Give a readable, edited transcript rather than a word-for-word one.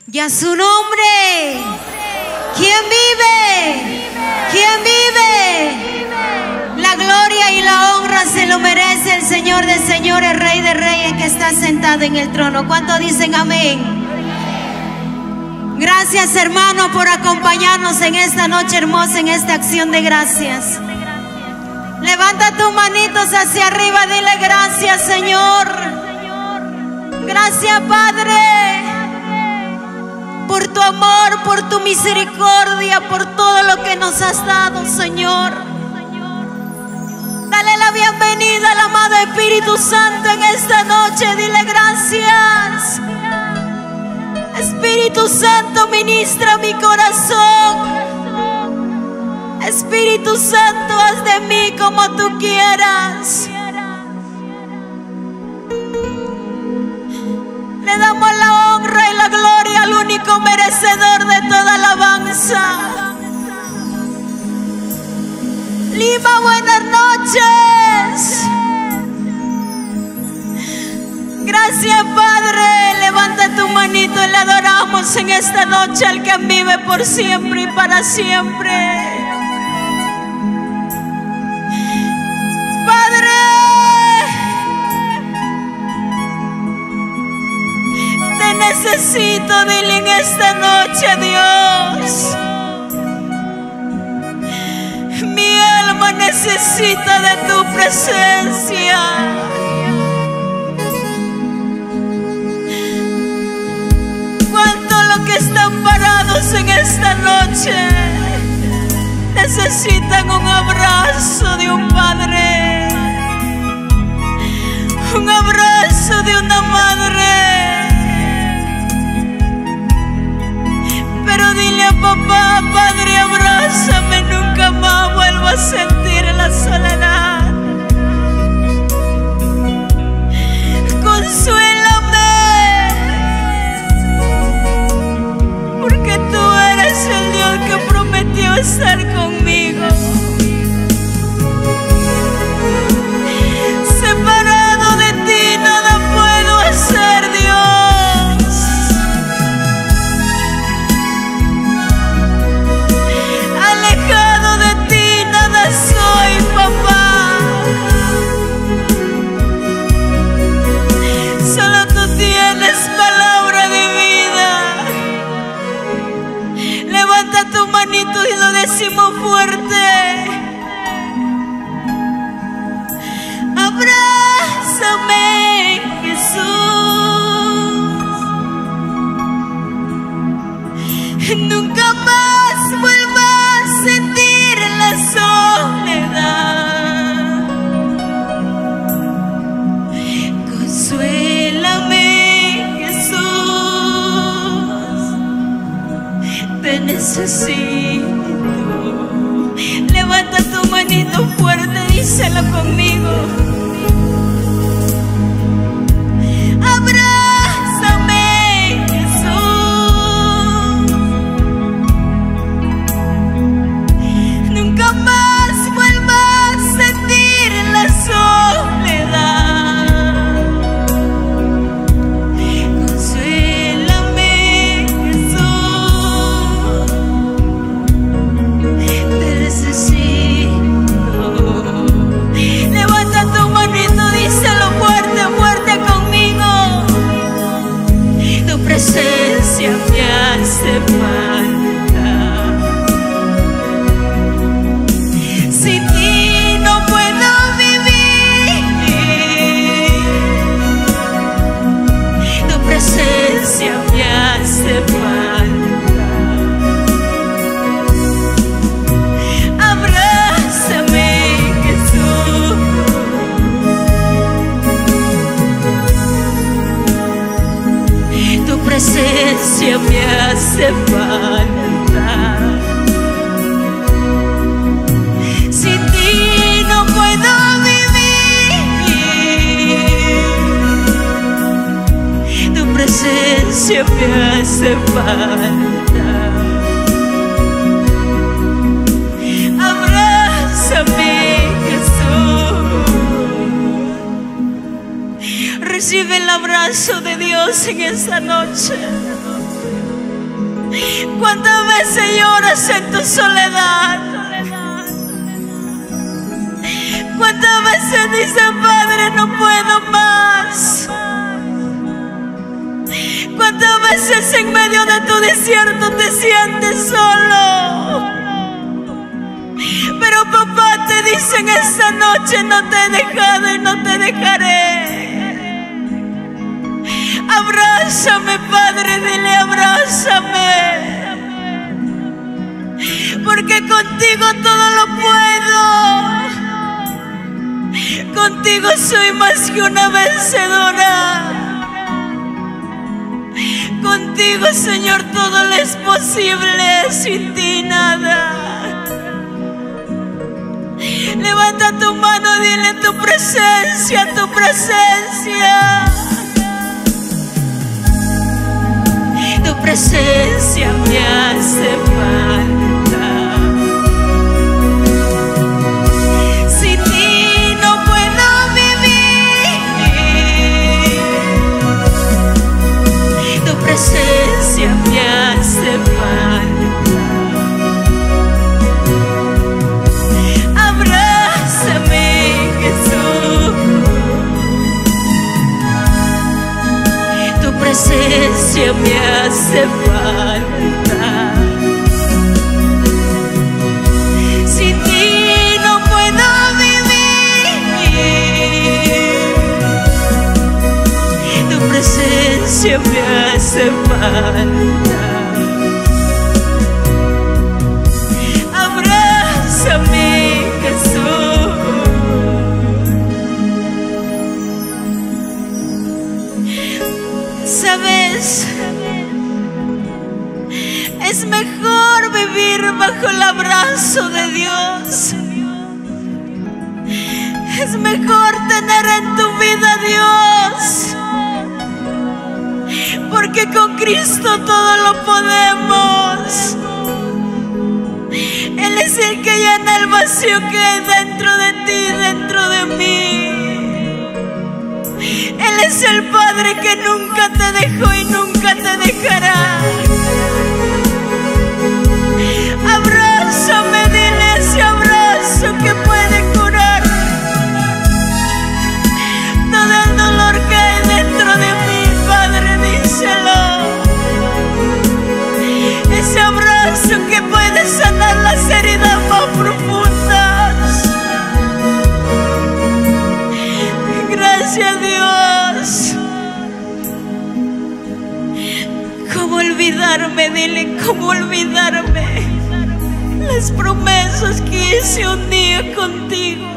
Y a su nombre, ¿quién vive? ¿Quién vive? La gloria y la honra se lo merece el Señor de señores, Rey de reyes, que está sentado en el trono. ¿Cuántos dicen amén? Gracias, hermano, por acompañarnos en esta noche hermosa, en esta acción de gracias. Levanta tus manitos hacia arriba, dile gracias, Señor. Gracias, Padre, por tu amor, por tu misericordia, por todo lo que nos has dado, Señor. Dale la bienvenida al amado Espíritu Santo en esta noche, dile gracias. Espíritu Santo, ministra mi corazón. Espíritu Santo, haz de mí como tú quieras. Le damos la honra y la gloria al único merecedor de toda alabanza. Lima, buenas noches. Gracias, Padre. Levanta tu manito y le adoramos en esta noche al que vive por siempre y para siempre. Padre, te necesito, dile en esta noche, Dios. Mi alma necesita de tu presencia. Que están parados en esta noche necesitan un abrazo de un padre, un abrazo de una madre. Pero dile a papá: Padre, abrázame, nunca más vuelvo a sentir la soledad. El Dios que prometió estar conmigo. Separado de ti nada puedo hacer, Dios. Alejado de ti nada soy, papá. Solo tú tienes palabra de vida. Levanta tu manito y lo decimos fuerte. Abrázame, Jesús. Nunca más vuelva a sentir la soledad. Consuélame, Jesús. Te necesito. Levanta tu manito fuerte, díselo conmigo. Abrázame, Jesús. Nunca más vuelva a sentir la soledad. Consuélame, Jesús. Te necesito. Levanta tu manito, díselo fuerte, fuerte conmigo. Tu presencia me hace falta. Sin ti no puedo vivir. Tu presencia me hace falta. Abrázame, Jesús. Tu presencia me hace falta. Sin ti no puedo vivir. Tu presencia me hace falta. Abrázame, Jesús. Recibe el abrazo de Dios en esta noche. ¿Cuántas veces lloras en tu soledad? ¿Cuántas veces dices, Padre, no puedo más? ¿Cuántas veces en medio de tu desierto te sientes solo? Pero papá te dice en esta noche, no te he dejado y no te dejaré. Abrázame, Padre, dile, abrázame. Porque contigo todo lo puedo. Contigo soy más que una vencedora. Contigo, Señor, todo le es posible, sin ti nada. Levanta tu mano, dile tu presencia, tu presencia. Tu presencia me hace falta. Sin ti no puedo vivir. Tu presencia me hace falta. Abrázame, Jesús. Tu presencia me hace falta. Sin ti no puedo vivir. Tu presencia me hace falta. Abrázame, Jesús. ¿Sabes? Es mejor vivir bajo el abrazo de Dios. Es mejor tener en tu vida a Dios. Porque con Cristo todo lo podemos. Él es el que llena el vacío que hay dentro de ti, dentro de mí. Él es el Padre que nunca te dejó y nunca te dejará. Abrázame, dile ese abrazo que puede curar todo el dolor que hay dentro de mí, Padre, díselo. Ese abrazo que puede sanar las heridas más profundas. Gracias, Dios. ¿Cómo olvidarme? Dile, ¿cómo olvidarme las promesas que hice un día contigo?